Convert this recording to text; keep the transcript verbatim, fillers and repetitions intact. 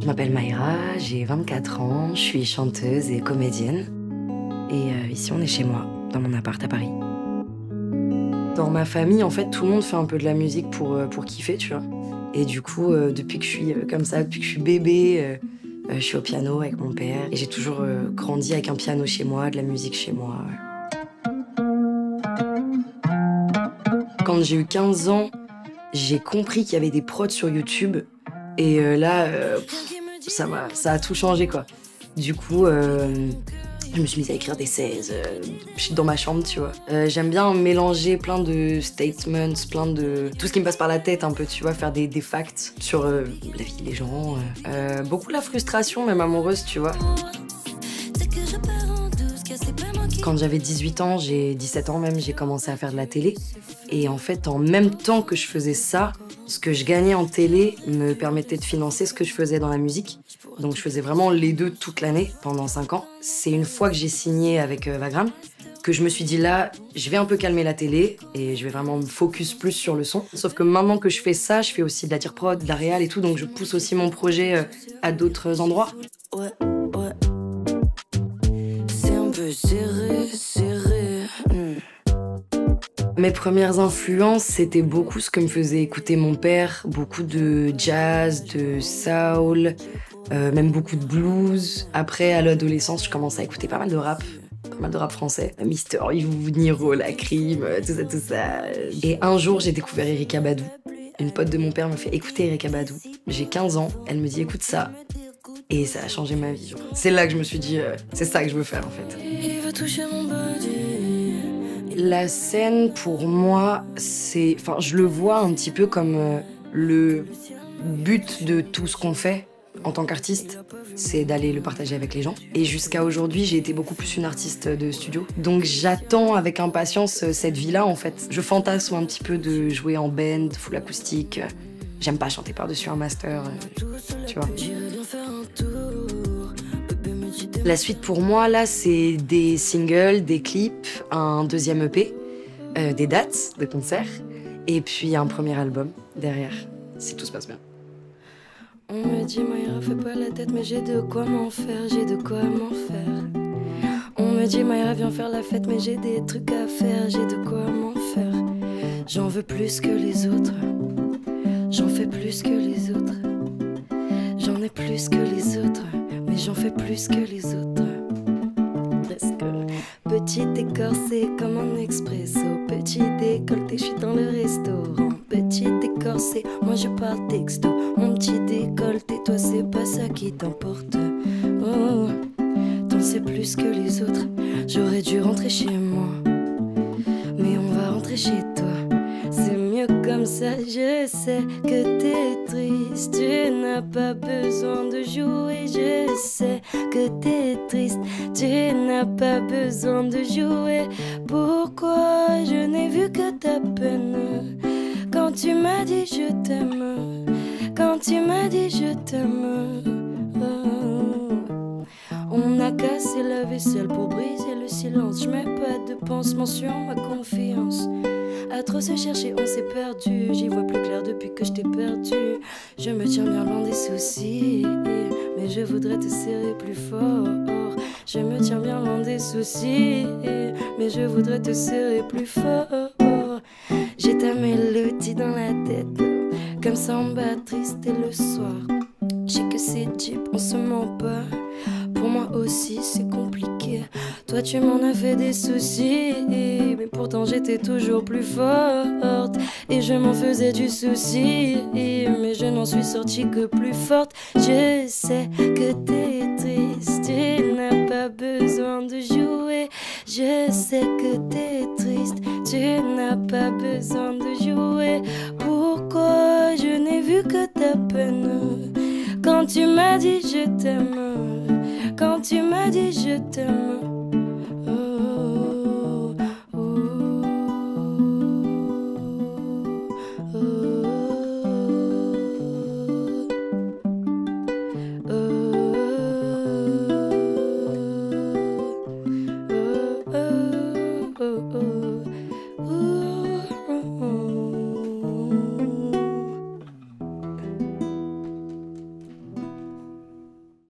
m'appelle Mayra, j'ai vingt-quatre ans, je suis chanteuse et comédienne. Et euh, ici, on est chez moi, dans mon appart à Paris. Dans ma famille, en fait, tout le monde fait un peu de la musique pour, euh, pour kiffer, tu vois. Et du coup, euh, depuis que je suis euh, comme ça, depuis que je suis bébé, euh, euh, je suis au piano avec mon père. Et j'ai toujours euh, grandi avec un piano chez moi, de la musique chez moi. Quand j'ai eu quinze ans, j'ai compris qu'il y avait des prods sur YouTube. Et euh, là, euh, pff, ça m'a, ça a tout changé, quoi. Du coup, euh, je me suis mise à écrire des seize euh, dans ma chambre, tu vois. Euh, j'aime bien mélanger plein de statements, plein de... tout ce qui me passe par la tête un peu, tu vois, faire des, des facts sur euh, la vie des gens. Euh, euh, beaucoup la frustration, même amoureuse, tu vois. Quand j'avais dix-huit ans, j'ai dix-sept ans même, j'ai commencé à faire de la télé. Et en fait, en même temps que je faisais ça, ce que je gagnais en télé me permettait de financer ce que je faisais dans la musique. Donc je faisais vraiment les deux toute l'année, pendant cinq ans. C'est une fois que j'ai signé avec euh, Vagram que je me suis dit là, je vais un peu calmer la télé et je vais vraiment me focus plus sur le son. Sauf que maintenant que je fais ça, je fais aussi de la tire-prod, de la réal et tout, donc je pousse aussi mon projet euh, à d'autres endroits. Ouais, ouais. C'est un peu serré, serré. Mm. Mes premières influences, c'était beaucoup ce que me faisait écouter mon père, beaucoup de jazz, de soul, euh, même beaucoup de blues. Après, à l'adolescence, je commençais à écouter pas mal de rap, pas mal de rap français. Mister You, Niro, La Crime, tout ça, tout ça. Et un jour, j'ai découvert Erykah Badu. Une pote de mon père me fait écouter Erykah Badu. J'ai quinze ans, elle me dit écoute ça. Et ça a changé ma vie. C'est là que je me suis dit, euh, c'est ça que je veux faire en fait. Il veut toucher mon body. La scène, pour moi, c'est... Enfin, je le vois un petit peu comme euh, le but de tout ce qu'on fait en tant qu'artiste, c'est d'aller le partager avec les gens. Et jusqu'à aujourd'hui, j'ai été beaucoup plus une artiste de studio. Donc j'attends avec impatience cette vie-là, en fait. Je fantasme un petit peu de jouer en band, full acoustique. J'aime pas chanter par-dessus un master, euh, tu vois. La suite pour moi, là, c'est des singles, des clips, un deuxième E P, euh, des dates de concerts, et puis un premier album derrière, si tout se passe bien. On me dit, Mayra, fais pas la tête, mais j'ai de quoi m'en faire, j'ai de quoi m'en faire. On me dit, Mayra, viens faire la fête, mais j'ai des trucs à faire, j'ai de quoi m'en faire. J'en veux plus que les autres, j'en fais plus que les autres. J'en ai plus que les autres, mais j'en fais plus que les autres. Presque. Petit écorcé comme un expresso, petit décolleté, je suis dans le restaurant. Petit écorcé, moi je parle texto. Mon petit décolleté, toi c'est pas ça qui t'emporte. Oh, t'en sais plus que les autres. J'aurais dû rentrer chez moi, mais on va rentrer chez toi. C'est mieux comme ça, je sais que t'es triste. Tu n'as pas besoin de jouer, je sais que t'es triste. Tu n'as pas besoin de jouer. Pourquoi je n'ai vu que ta peine quand tu m'as dit je t'aime, quand tu m'as dit je t'aime. Oh. On a cassé la vaisselle pour briser le silence. Je mets pas de pansement sur ma confiance. À trop se chercher, on s'est perdu. J'y vois plus clair depuis que je t'ai perdu. Je me tiens bien loin des soucis, mais je voudrais te serrer plus fort. Je me tiens bien loin des soucis, mais je voudrais te serrer plus fort. J'ai ta mélodie dans la tête, comme ça on bat triste et le soir. Je sais que c'est deep, on se ment pas. Pour moi aussi c'est compliqué. Toi tu m'en as fait des soucis, mais pourtant j'étais toujours plus forte. Et je m'en faisais du souci, mais je n'en suis sortie que plus forte. Je sais que t'es triste, tu n'as pas besoin de jouer. Je sais que t'es triste, tu n'as pas besoin de jouer. Pourquoi je n'ai vu que ta peine quand tu m'as dit je t'aime, quand tu m'as dit je t'aime.